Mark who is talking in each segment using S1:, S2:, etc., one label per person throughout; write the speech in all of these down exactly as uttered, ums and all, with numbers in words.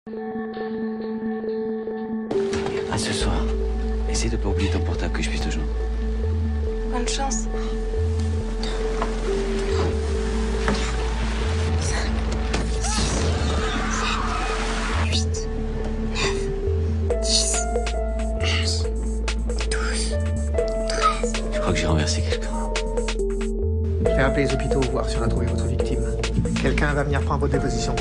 S1: À ce soir. Essaye de pas oublier ton portable que je puisse te joindre.
S2: Bonne chance.
S1: Je crois que j'ai renversé quelqu'un.
S3: Je vais appeler les hôpitaux, voir si on a trouvé votre victime. Quelqu'un va venir prendre vos dépositions.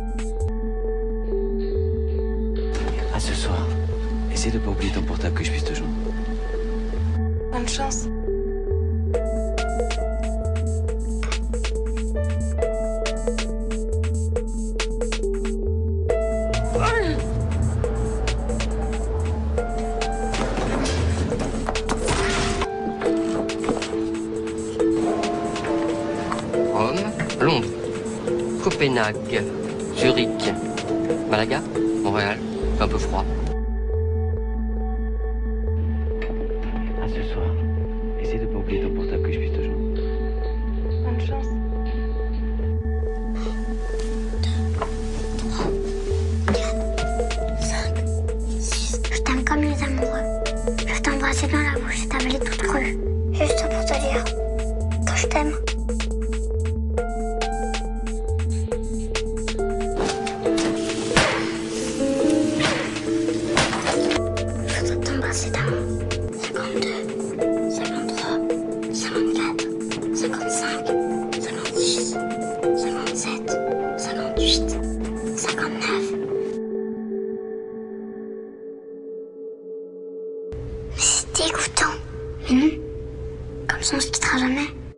S1: À ce soir. Essaye de pas oublier ton portable que je puisse te joindre.
S2: Bonne chance.
S4: Rome, Londres, Copenhague, Zurich, Malaga, Montréal, un peu froid.
S1: À ce soir. Essaye de pas oublier ton portable que je puisse te joindre.
S2: Bonne chance.
S5: Je t'aime comme les amoureux. Je vais t'embrasser dans la bouche et t'avaler toute crue. Juste pour te dire que je t'aime. Je voudrais t'embrasser d'amour. cinquante-deux, cinquante-trois, cinquante-quatre, cinquante-cinq, cinquante-six, cinquante-sept, cinquante-huit, cinquante-neuf. Mais c'est dégoûtant. Mais non, comme ça on se quittera jamais.